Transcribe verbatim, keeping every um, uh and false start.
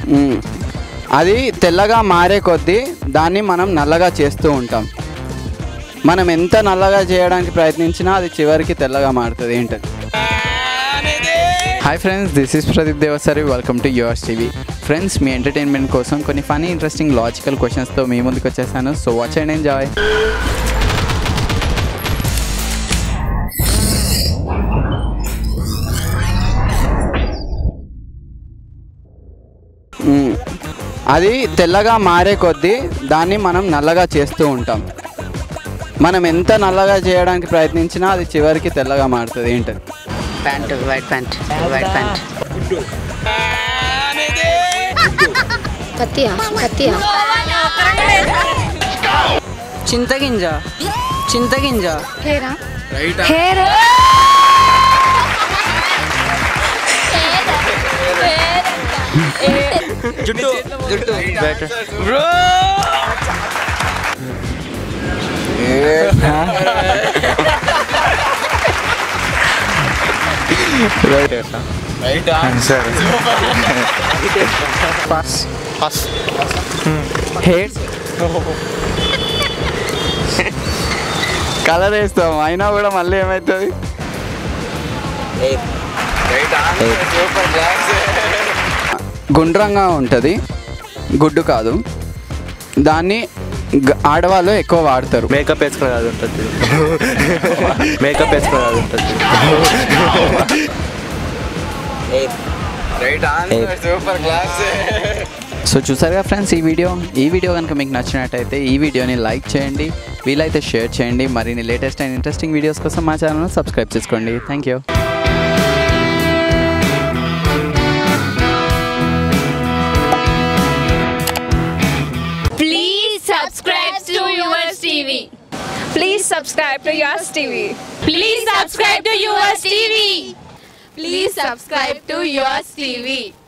అది తెల్లగా మారే కొద్దీ దాన్ని మనం నల్లగా చేస్తూ ఉంటాం. మనం ఎంత నల్లగా చేయడానికి ప్రయత్నించినా అది చివరికి తెల్లగా మారుతుంది. ఏంటది? Hi friends, this is Pradeep Devasari. Welcome to yours TV. Friends, మీ ఎంటర్టైన్మెంట్ కోసం కొన్ని ఫనీ ఇంట్రెస్టింగ్ లాజికల్ క్వశ్చన్స్తో మీ ముందుకు వచ్చేసాను. So watch and enjoy. అది తెల్లగా మారే కొద్దీ దాన్ని మనం నల్లగా చేస్తూ ఉంటాం. మనం ఎంత నల్లగా చేయడానికి ప్రయత్నించినా అది చివరికి తెల్లగా మారుతుంది. ఏంటది? Pant, white pant, white pant. కత్తియా కత్తియా చింతగింజ, చింతగింజ. హేరా హేర్ జుట్టు, జుట్టు. బ్రో కలర్ వేస్తాం, అయినా కూడా మళ్ళీ ఏమవుతుంది? గుండ్రంగా ఉంటుంది, గుడ్డు కాదు. దాన్ని ఆడవాళ్ళు ఎక్కువ వాడతారు. మేకప్ వేసుకునే అది ఉంటుంది. మేకప్ వేసుకునే అది ఉంటుంది. సో చూసారుగా ఫ్రెండ్స్, ఈ వీడియో ఈ వీడియో కనుక మీకు నచ్చినట్టయితే ఈ వీడియోని లైక్ చేయండి, వీలైతే షేర్ చేయండి. మరిన్ని లేటెస్ట్ అండ్ ఇంట్రెస్టింగ్ వీడియోస్ కోసం మా ఛానల్ని సబ్స్క్రైబ్ చేసుకోండి. Thank you. Subscribe to yours T V. Please subscribe to yours T V. Please subscribe to yours T V. Please subscribe to yours T V.